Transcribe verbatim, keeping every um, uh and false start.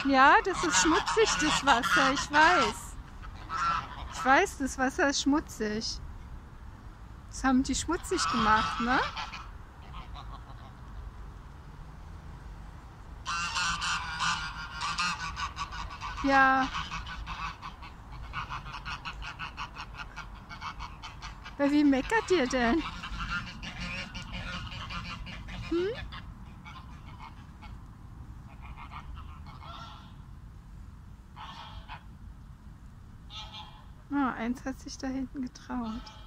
Ja, das ist schmutzig, das Wasser, ich weiß. Ich weiß, das Wasser ist schmutzig. Das haben die schmutzig gemacht, ne? Ja. Weil wie meckert ihr denn? Hm? Oh, eins hat sich da hinten getraut.